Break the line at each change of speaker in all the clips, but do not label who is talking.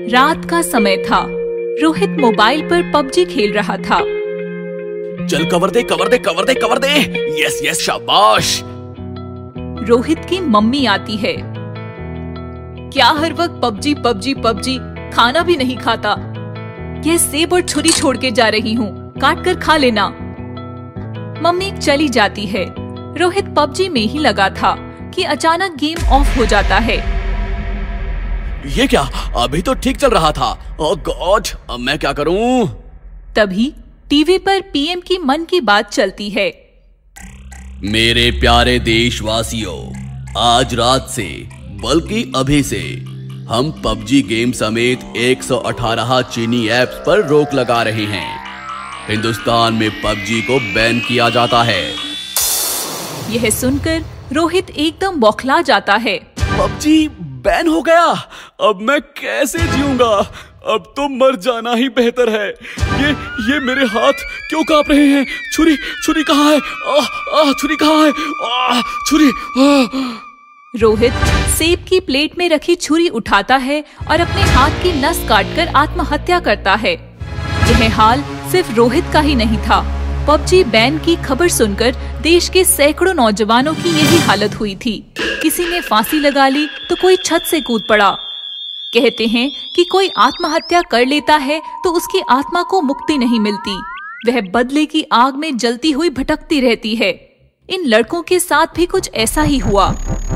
रात का समय था। रोहित मोबाइल पर पबजी खेल रहा था।
चल कवर दे कवर दे कवर दे कवर दे। यस यस शाबाश।
रोहित की मम्मी आती है। क्या हर वक्त पबजी पबजी पबजी, खाना भी नहीं खाता। यह सेब और छुरी छोड़ के जा रही हूँ, काट कर खा लेना। मम्मी चली जाती है। रोहित पबजी में ही लगा था कि अचानक गेम ऑफ हो जाता है।
ये क्या, अभी तो ठीक चल रहा था। ओह गॉड, अब मैं क्या करूं?
तभी टीवी पर पीएम की मन की बात चलती है।
मेरे प्यारे देशवासियों, आज रात से बल्कि अभी से हम पबजी गेम समेत 118 चीनी ऐप्स पर रोक लगा रहे हैं। हिंदुस्तान में पबजी को बैन किया जाता है।
यह सुनकर रोहित एकदम बौखला जाता है।
पबजी बैन हो गया, अब मैं कैसे जीऊंगा? अब तो मर जाना ही बेहतर है। ये मेरे हाथ क्यों कांप रहे हैं? छुरी कहाँ है? छुरी कहाँ है? छुरी।
रोहित सेब की प्लेट में रखी छुरी उठाता है और अपने हाथ की नस काटकर आत्महत्या करता है। यह हाल सिर्फ रोहित का ही नहीं था। पबजी बैन की खबर सुनकर देश के सैकड़ों नौजवानों की यही हालत हुई थी। किसी ने फांसी लगा ली तो कोई छत से कूद पड़ा। कहते हैं कि कोई आत्महत्या कर लेता है तो उसकी आत्मा को मुक्ति नहीं मिलती, वह बदले की आग में जलती हुई भटकती रहती है। इन लड़कों के साथ भी कुछ ऐसा ही हुआ।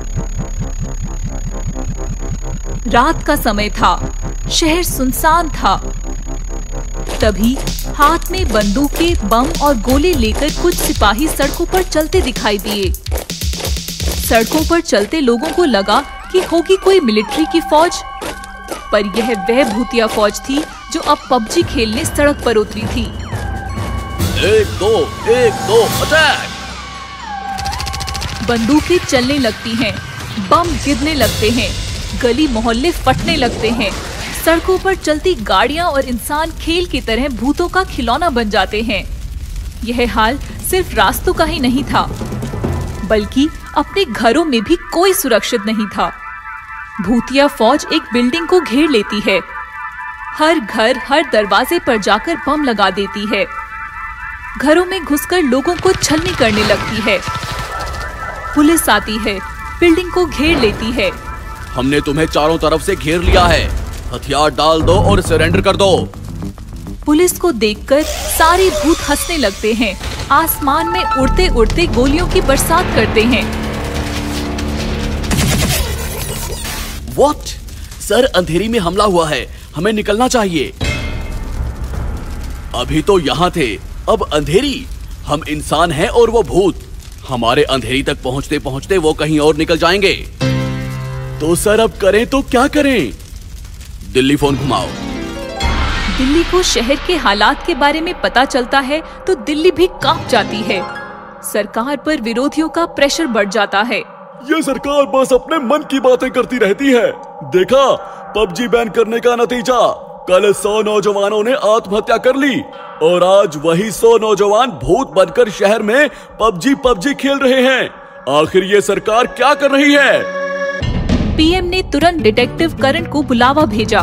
रात का समय था, शहर सुनसान था। तभी हाथ में बंदूकें, बम और गोले लेकर कुछ सिपाही सड़कों पर चलते दिखाई दिए। सड़कों पर चलते लोगों को लगा कि होगी कोई मिलिट्री की फौज, पर यह वह भूतिया फौज थी जो अब पबजी खेलने सड़क पर उतरी थी।
एक दो अटैक!
बंदूकें चलने लगती हैं, बम गिरने लगते हैं, गली मोहल्ले फटने लगते हैं। सड़कों पर चलती गाड़ियां और इंसान खेल की तरह भूतों का खिलौना बन जाते हैं। यह हाल सिर्फ रास्तों का ही नहीं था, बल्कि अपने घरों में भी कोई सुरक्षित नहीं था। भूतिया फौज एक बिल्डिंग को घेर लेती है। हर घर, हर दरवाजे पर जाकर बम लगा देती है। घरों में घुसकर लोगों को छलनी करने लगती है। पुलिस आती है, बिल्डिंग को घेर लेती है।
हमने तुम्हें चारों तरफ से घेर लिया है, हथियार डाल दो और सरेंडर कर दो।
पुलिस को देखकर सारे भूत हंसने लगते हैं। आसमान में उड़ते उड़ते गोलियों की बरसात करते हैं।
What? सर, अंधेरी में हमला हुआ है, हमें निकलना चाहिए। अभी तो यहाँ थे, अब अंधेरी। हम इंसान हैं और वो भूत। हमारे अंधेरी तक पहुँचते पहुँचते वो कहीं और निकल जाएंगे। तो सर अब करें तो क्या करें? दिल्ली फोन घुमाओ।
दिल्ली को शहर के हालात के बारे में पता चलता है तो दिल्ली भी कांप जाती है। सरकार पर विरोधियों का प्रेशर बढ़ जाता है।
ये सरकार बस अपने मन की बातें करती रहती है। देखा, पबजी बैन करने का नतीजा, कल 100 नौजवानों ने आत्महत्या कर ली और आज वही 100 नौजवान भूत बनकर शहर में पबजी खेल रहे हैं। आखिर ये सरकार क्या कर रही है?
पीएम ने तुरंत डिटेक्टिव करण को बुलावा भेजा।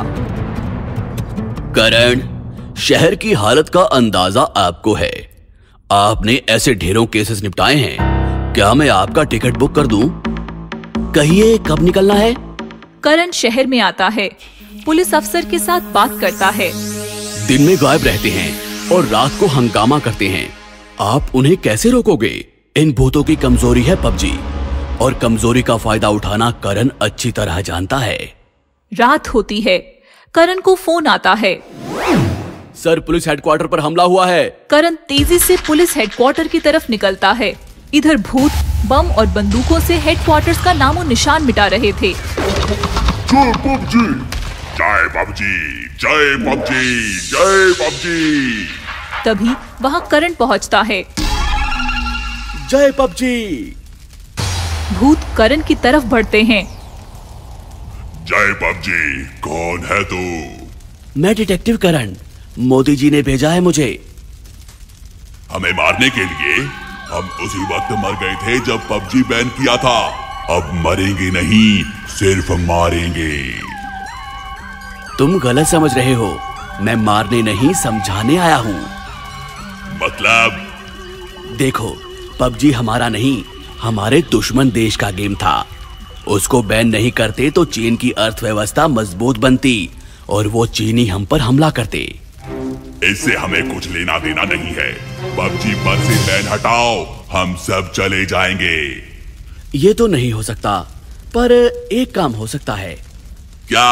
करण, शहर की हालत का अंदाजा आपको है। आपने ऐसे ढेरों केसेस निपटाए हैं। क्या मैं आपका टिकट बुक कर दूं? कहिए कब निकलना है?
करण शहर में आता है, पुलिस अफसर के साथ बात करता है।
दिन में गायब रहते हैं और रात को हंगामा करते हैं। आप उन्हें कैसे रोकोगे? इन भूतों की कमजोरी है पबजी, और कमजोरी का फायदा उठाना करण अच्छी तरह जानता है।
रात होती है, करण को फोन आता है।
सर, पुलिस हेडक्वार्टर पर हमला हुआ है।
करण तेजी से पुलिस हेडक्वार्टर की तरफ निकलता है। इधर भूत बम और बंदूकों से हेडक्वार्टर्स का नामो निशान मिटा रहे थे।
जय पबजी, जय पबजी, जय पबजी, जय पबजी।
तभी वहां करण पहुंचता है।
जय पबजी।
भूत करण की तरफ बढ़ते हैं।
जय पबजी, कौन है तू?
मैं डिटेक्टिव करण, मोदी जी ने भेजा है मुझे।
हमें मारने के लिए? हम उसी वक्त मर गए थे जब पबजी बैन किया था। अब मरेंगे नहीं, सिर्फ मारेंगे।
तुम गलत समझ रहे हो। मैं मारने नहीं समझाने आया हूँ।
मतलब?
देखो, पबजी हमारा नहीं, हमारे दुश्मन देश का गेम था। उसको बैन नहीं करते तो चीन की अर्थव्यवस्था मजबूत बनती और वो चीनी हम पर हमला करते।
इससे हमें कुछ लेना देना नहीं है। पबजी पर से बैन हटाओ, हम सब चले जाएंगे।
ये तो नहीं हो सकता, पर एक काम हो सकता है।
क्या?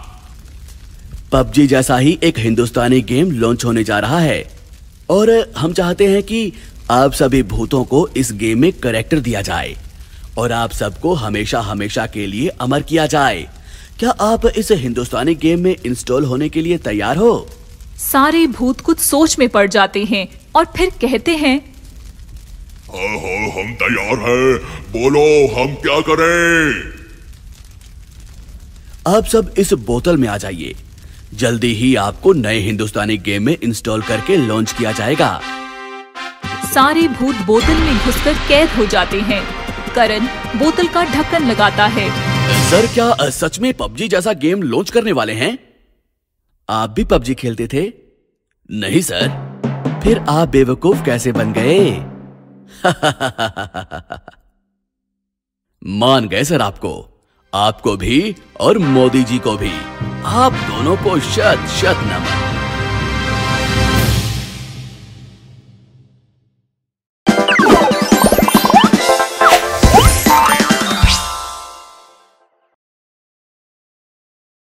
पबजी जैसा ही एक हिंदुस्तानी गेम लॉन्च होने जा रहा है और हम चाहते हैं कि आप सभी भूतों को इस गेम में कैरेक्टर दिया जाए और आप सबको हमेशा हमेशा के लिए अमर किया जाए। क्या आप इस हिंदुस्तानी गेम में इंस्टॉल होने के लिए तैयार हो?
सारे भूत कुछ सोच में पड़ जाते हैं और फिर कहते हैं,
हाँ, हम तैयार हैं। बोलो, हम क्या करें?
आप सब इस बोतल में आ जाइए। जल्दी ही आपको नए हिंदुस्तानी गेम में इंस्टॉल करके लॉन्च किया जाएगा।
सारे भूत बोतल में घुसकर कैद हो जाते हैं। करण बोतल का ढक्कन लगाता है।
सर, क्या सच में पबजी जैसा गेम लॉन्च करने वाले हैं? आप भी पबजी खेलते थे? नहीं सर। फिर आप बेवकूफ कैसे बन गए? मान गए सर आपको भी और मोदी जी को भी। आप दोनों को शत शत नमन।